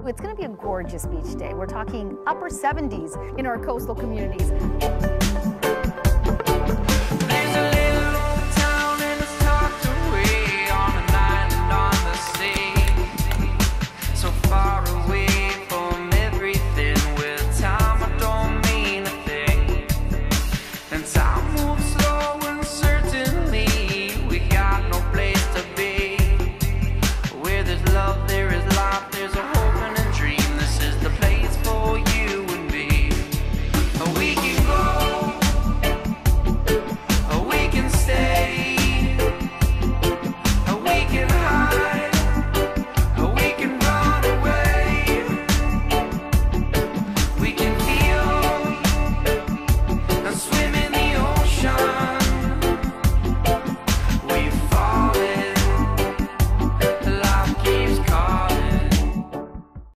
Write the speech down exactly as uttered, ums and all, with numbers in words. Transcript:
It's going to be a gorgeous beach day. We're talking upper seventies in our coastal communities.